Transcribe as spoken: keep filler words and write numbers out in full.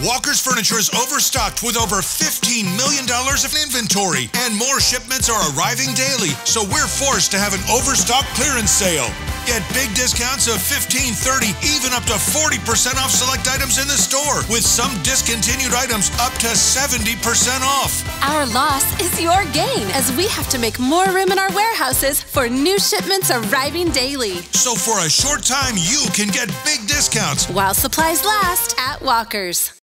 Walker's Furniture is overstocked with over fifteen million dollars of inventory, and more shipments are arriving daily, so we're forced to have an overstock clearance sale. Get big discounts of fifteen, thirty, even up to forty percent off select items in the store, with some discontinued items up to seventy percent off. Our loss is your gain, as we have to make more room in our warehouses for new shipments arriving daily. So for a short time, you can get big discounts while supplies last at Walker's.